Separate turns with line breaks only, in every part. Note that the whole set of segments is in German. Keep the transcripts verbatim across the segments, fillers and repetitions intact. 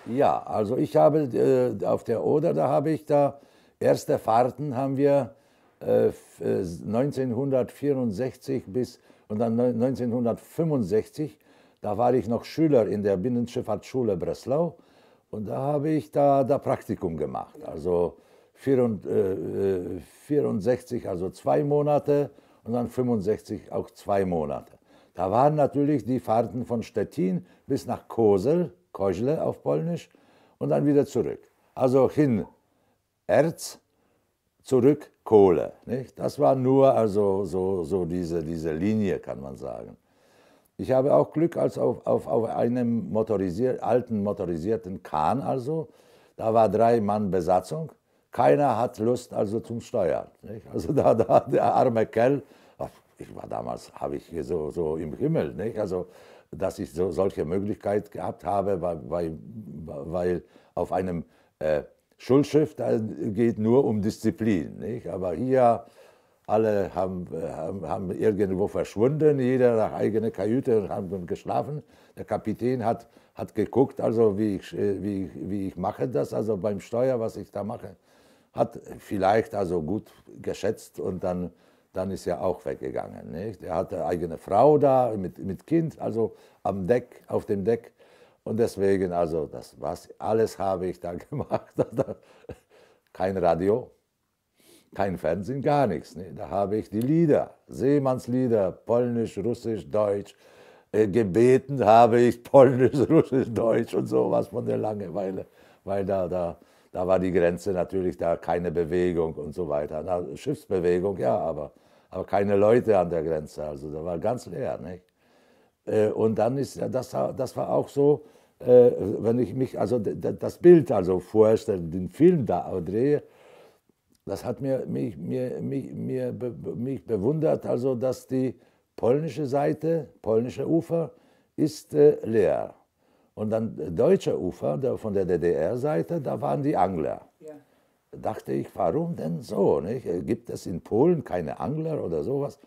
Ja, also ich habe äh, auf der Oder, da habe ich da, erste Fahrten haben wir äh, f- äh, neunzehnhundertvierundsechzig bis und dann neun- neunzehnhundertfünfundsechzig, da war ich noch Schüler in der Binnenschifffahrtsschule Breslau und da habe ich da, da Praktikum gemacht. Also vierund- äh, äh, vierundsechzig, also zwei Monate und dann fünfundsechzig auch zwei Monate. Da waren natürlich die Fahrten von Stettin bis nach Kozel, Koźle auf Polnisch, und dann wieder zurück. Also hin Erz, zurück Kohle. Nicht? Das war nur also so, so diese, diese Linie, kann man sagen. Ich habe auch Glück als auf, auf, auf einem motorisier, alten motorisierten Kahn, also da war drei Mann Besatzung. Keiner hat Lust also zum Steuern. Nicht? Also da, da der arme Kerl, ach, ich war damals, habe ich hier so, so im Himmel, nicht? Also dass ich so, solche Möglichkeit gehabt habe, weil, weil, weil auf einem äh, Schulschiff, da geht nur um Disziplin. Nicht? Aber hier alle haben, äh, haben, haben irgendwo verschwunden, jeder nach eigener Kajüte und haben geschlafen. Der Kapitän hat, hat geguckt, also wie ich, äh, wie, wie ich mache das, also beim Steuer, was ich da mache, hat vielleicht also gut geschätzt und dann, dann ist er auch weggegangen. Nicht? Er hatte eine eigene Frau da mit, mit Kind, also am Deck, auf dem Deck. Und deswegen, also das was, alles habe ich da gemacht. Kein Radio, kein Fernsehen, gar nichts. Ne? Da habe ich die Lieder, Seemannslieder, Polnisch, Russisch, Deutsch. Äh, gebeten habe ich Polnisch, Russisch, Deutsch und sowas von der Langeweile, weil da, da, da war die Grenze natürlich da keine Bewegung und so weiter. Na, Schiffsbewegung, ja, aber, aber keine Leute an der Grenze, also da war ganz leer. Nicht? Äh, und dann ist ja, das, das war auch so, äh, wenn ich mich, also das Bild also vorstelle, den Film da drehe, das hat mir, mich, mir, mich, mir, be- mich bewundert, also dass die polnische Seite, polnische Ufer, ist äh, leer. Und dann äh, deutsche Ufer, der, von der D D R-Seite, da waren die Angler.
Ja.
Da dachte ich, warum denn so? Nicht? Äh, Gibt es in Polen keine Angler oder sowas?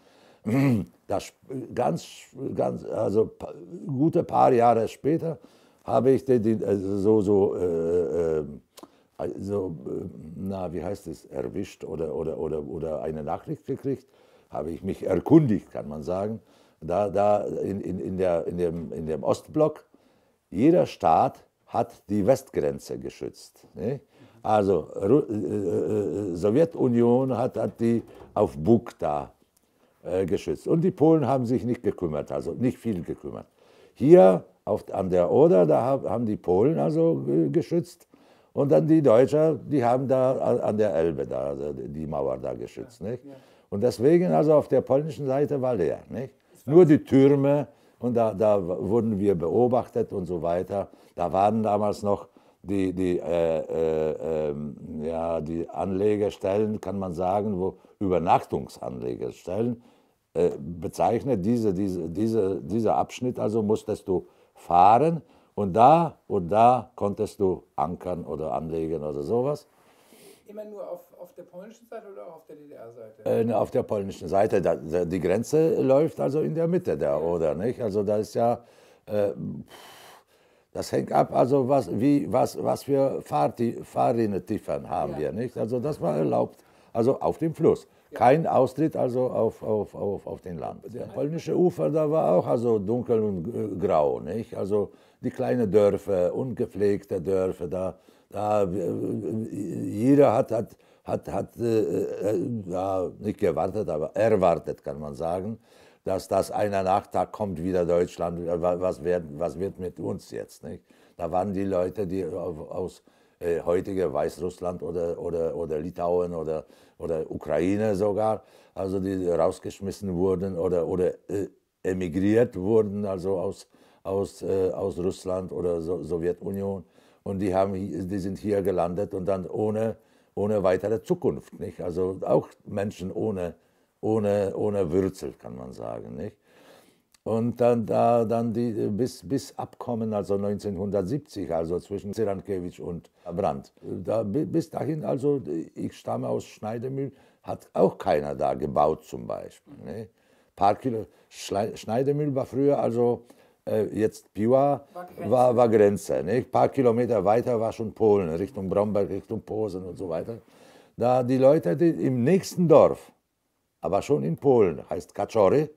Das ganz, ganz, also pa- gute paar Jahre später habe ich den, den, also so, so, äh, äh, also, äh, na, wie heißt es, erwischt oder, oder, oder, oder eine Nachricht gekriegt, habe ich mich erkundigt, kann man sagen. Da, da in, in, in, der, in, dem, in dem Ostblock, jeder Staat hat die Westgrenze geschützt. Ne? Also Ru äh, äh, Sowjetunion hat, hat die auf Bug da äh, geschützt. Und die Polen haben sich nicht gekümmert, also nicht viel gekümmert. Hier auf, an der Oder, da hab, haben die Polen also äh, geschützt. Und dann die Deutschen, die haben da an der Elbe da, also die Mauer da geschützt. Nicht?
Ja.
Und deswegen, also auf der polnischen Seite war leer. Nicht? Nur die Türme, und da, da wurden wir beobachtet und so weiter. Da waren damals noch die, die, äh, äh, ähm, ja, die Anlegestellen, kann man sagen, wo Übernachtungsanlegestellen äh, bezeichnet. Diese, diese, diese, dieser Abschnitt also musstest du fahren und da und da konntest du ankern oder anlegen oder sowas.
Immer nur auf, auf der polnischen Seite oder auch auf der D D R-Seite?
Äh, auf der polnischen Seite, da, da, die Grenze läuft also in der Mitte der
Ja.
Oder, nicht? Also da ist ja, äh, das hängt ab, also was, wie, was, was für Fahrti Fahrrinne-Tiefern haben
Ja.
wir, nicht? Also das war erlaubt, also auf dem Fluss. Kein Austritt also auf, auf, auf, auf den Land. Der polnische Ufer, da war auch also dunkel und äh, grau, nicht? Also die kleinen Dörfer, ungepflegte Dörfer, da, da äh, jeder hat, hat, hat, hat äh, äh, ja, nicht gewartet, aber erwartet, kann man sagen, dass das einer Nachtag kommt wieder Deutschland, was wird, was wird mit uns jetzt, nicht? Da waren die Leute, die auf, aus äh, heutiger Weißrussland oder, oder, oder Litauen oder, oder Ukraine sogar, also die rausgeschmissen wurden oder, oder äh, emigriert wurden, also aus, aus, äh, aus Russland oder so, Sowjetunion. Und die, haben, die sind hier gelandet und dann ohne, ohne weitere Zukunft. Nicht? Also auch Menschen ohne, ohne, ohne Wurzel, kann man sagen. Nicht? Und dann, da, dann die, bis, bis Abkommen, also neunzehnhundertsiebzig, also zwischen Serankewitsch und Brandt. Da, bis dahin, also ich stamme aus Schneidemühl, hat auch keiner da gebaut zum Beispiel. Ne? Paar Kilo, Schneidemühl war früher also Äh, jetzt Piła
War Grenze.
war, war Grenze. Ein paar Kilometer weiter war schon Polen, Richtung Bromberg, Richtung Posen und so weiter. Da die Leute die im nächsten Dorf, aber schon in Polen, heißt Kaczory,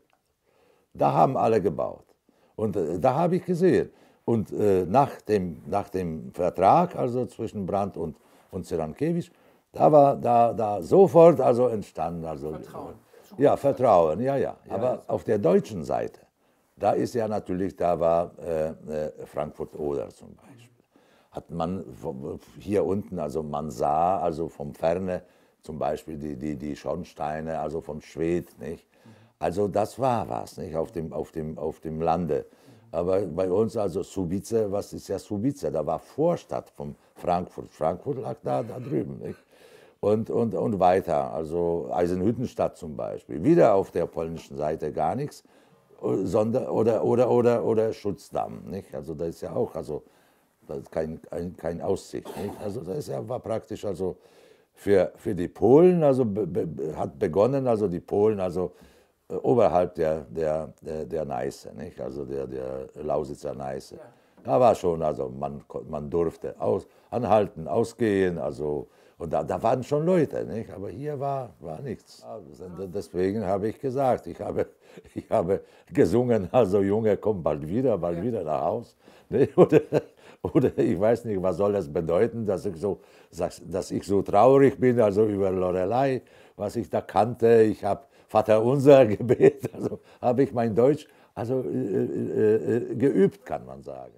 da haben alle gebaut. Und äh, da habe ich gesehen. Und äh, nach, dem, nach dem Vertrag, also zwischen Brandt und, und Cyrankiewicz, da war da, da sofort also entstanden. Also,
Vertrauen.
Ja, Vertrauen, ja, ja. Aber auf der deutschen Seite, da ist ja natürlich, da war äh, äh, Frankfurt-Oder zum Beispiel. Hat man hier unten, also man sah also vom Ferne zum Beispiel die, die, die Schornsteine, also von Schwedt, nicht? Also das war was, nicht? Auf dem, auf dem, auf dem Lande. Aber bei uns, also Subice, was ist ja Subice? Da war Vorstadt von Frankfurt. Frankfurt lag da, da drüben, nicht? Und, und, und weiter, also Eisenhüttenstadt zum Beispiel. Wieder auf der polnischen Seite gar nichts, sondern, oder, oder, oder, oder Schutzdamm, nicht? Also das ist ja auch, also das ist kein, kein, kein Aussicht, nicht? Also das ist ja, war praktisch, also für, für die Polen, also be, be, hat begonnen, also die Polen, also äh, oberhalb der, der, der, der Neiße, nicht? Also der, der Lausitzer Neiße. Ja. Da war schon, also man, man durfte aus, anhalten, ausgehen, also und da, da waren schon Leute, nicht? Aber hier war, war nichts. Deswegen habe ich gesagt, ich habe, ich habe gesungen, also Junge, komm bald wieder, bald ja. wieder nach Haus. Nicht? Oder, oder ich weiß nicht, was soll das bedeuten, dass ich, so, dass ich so traurig bin, also über Lorelei, was ich da kannte. Ich habe Vater Unser gebetet, also habe ich mein Deutsch also, äh, äh, äh, geübt, kann man sagen.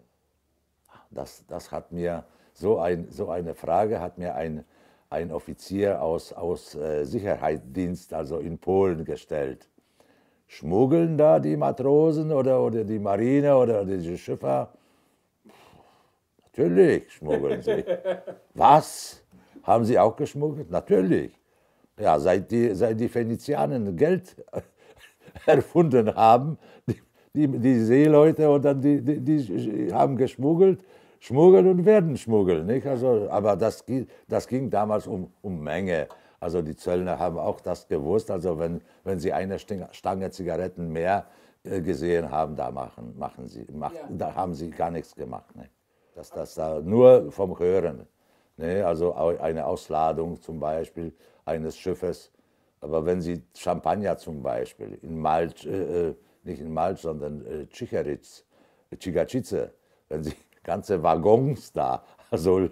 Das, das hat mir, so, ein, so eine Frage hat mir ein ein Offizier aus, aus äh, Sicherheitsdienst, also in Polen, gestellt. Schmuggeln da die Matrosen oder, oder die Marine oder die Schiffer? Natürlich schmuggeln sie. Was? Haben sie auch geschmuggelt? Natürlich. Ja, seit die, seit die Phönizianer Geld erfunden haben, die, die, die Seeleute und dann die, die, die haben geschmuggelt, schmuggeln und werden schmuggeln, nicht? Also, aber das, das ging damals um, um Menge. Also die Zöllner haben auch das gewusst. Also wenn, wenn sie eine Stange Zigaretten mehr äh, gesehen haben, da, machen, machen sie, mach, ja. da haben sie gar nichts gemacht. Ne? Das, das da nur vom Hören. Ne? Also eine Ausladung zum Beispiel eines Schiffes. Aber wenn sie Champagner zum Beispiel in Malch, äh, nicht in Malch, sondern äh, Cicheritz, Cigacice, wenn sie ganze Waggons da also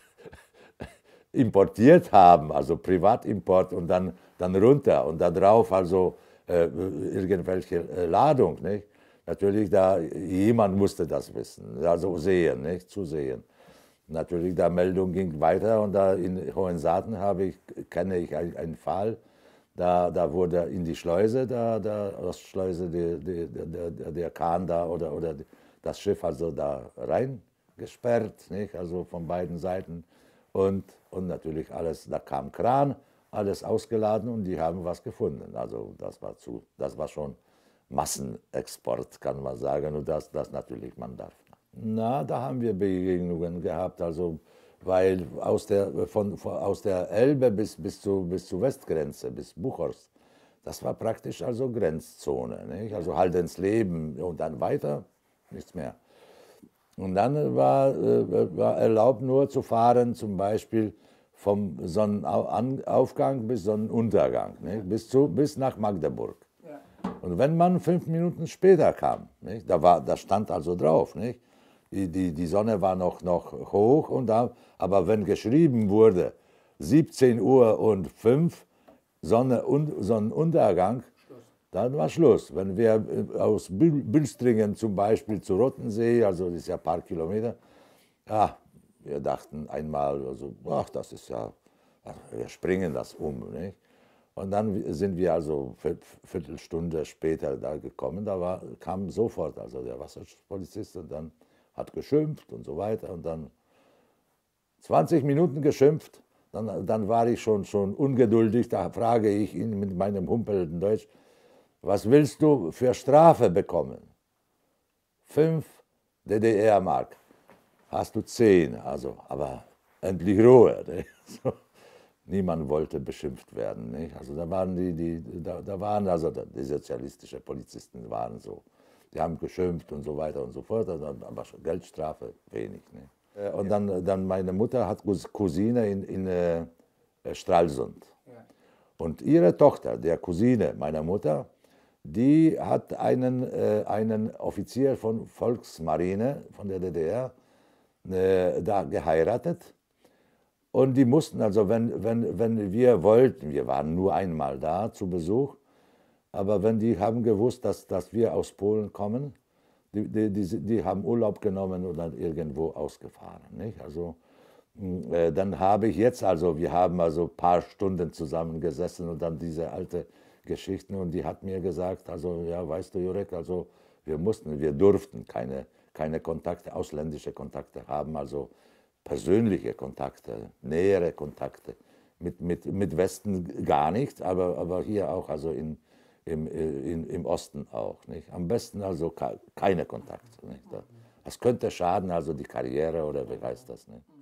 importiert haben, also Privatimport und dann, dann runter und da drauf also äh, irgendwelche äh, Ladung, nicht? Natürlich, da jemand musste das wissen, also sehen, nicht? Zusehen. Natürlich, da Meldung ging weiter und da in Hohensaten habe ich, kenne ich einen Fall, da, da wurde in die Schleuse, da, da Ostschleuse, die, die, der, der Kahn da oder, oder das Schiff also da reingesperrt, nicht? Also von beiden Seiten. Und, und natürlich alles, da kam Kran, alles ausgeladen und die haben was gefunden. Also das war, zu, das war schon Massenexport, kann man sagen, und das, das natürlich man darf. Na, da haben wir Begegnungen gehabt, also weil aus der, von, von, aus der Elbe bis, bis, zu, bis zur Westgrenze, bis Buchhorst, das war praktisch also Grenzzone, nicht? Also halt ins Leben und dann weiter, nichts mehr. Und dann war, war erlaubt nur zu fahren, zum Beispiel vom Sonnenaufgang bis Sonnenuntergang, nicht? Bis, zu, bis nach Magdeburg. Ja. Und wenn man fünf Minuten später kam, nicht? Da, war, da stand also drauf, nicht? Die, die, die Sonne war noch, noch hoch, und da, aber wenn geschrieben wurde, siebzehn Uhr und fünf, Sonne und, Sonnenuntergang, dann war Schluss. Wenn wir aus Bülstringen zum Beispiel zu Rottensee, also das ist ja ein paar Kilometer, ja, wir dachten einmal, also, ach, das ist ja, wir springen das um. Nicht? Und dann sind wir also eine Viertelstunde später da gekommen, da war, kam sofort also der Wasserschutzpolizist und dann hat geschimpft und so weiter und dann zwanzig Minuten geschimpft, dann, dann war ich schon, schon ungeduldig, da frage ich ihn mit meinem humpelnden Deutsch, was willst du für Strafe bekommen? Fünf D D R-Mark. Hast du zehn, also, aber endlich Ruhe. Ne? So. Niemand wollte beschimpft werden. Nicht? Also da waren die, die da, da waren also die sozialistischen Polizisten waren so. die haben geschimpft und so weiter und so fort, aber Geldstrafe wenig. Ne? Und dann, dann meine Mutter hat Cousine in, in äh, Stralsund.
Ja.
Und ihre Tochter, der Cousine meiner Mutter, die hat einen, äh, einen Offizier von Volksmarine, von der D D R, äh, da geheiratet. Und die mussten also, wenn, wenn, wenn wir wollten, wir waren nur einmal da zu Besuch, aber wenn die haben gewusst, dass, dass wir aus Polen kommen, die, die, die, die haben Urlaub genommen und dann irgendwo ausgefahren. Nicht? Also, äh, dann habe ich jetzt, also wir haben also ein paar Stunden zusammengesessen und dann diese alte Geschichten und die hat mir gesagt, also ja, weißt du, Jurek, also wir mussten, wir durften keine, keine Kontakte, ausländische Kontakte haben, also persönliche Kontakte, nähere Kontakte. Mit, mit, mit Westen gar nicht, aber, aber hier auch, also in, im, in, im Osten auch. Nicht? Am besten also keine Kontakte. Nicht? Das könnte schaden, also die Karriere oder wie heißt das. Nicht?